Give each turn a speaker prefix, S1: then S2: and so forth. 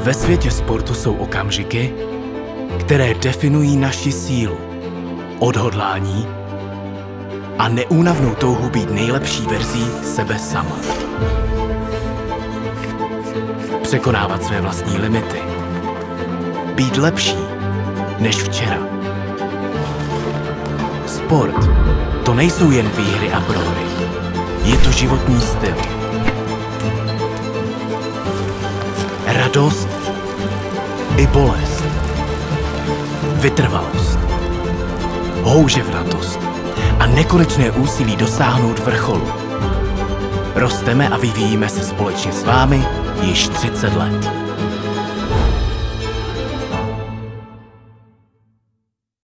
S1: Ve světě sportu jsou okamžiky, které definují naši sílu, odhodlání a neúnavnou touhu být nejlepší verzí sebe sama. Překonávat své vlastní limity. Být lepší než včera. Sport to nejsou jen výhry a prohry. Je to životní styl. Radost i bolest. Vytrvalost. Houževnatost a nekonečné úsilí dosáhnout vrcholu. Rosteme a vyvíjíme se společně s vámi již 30 let.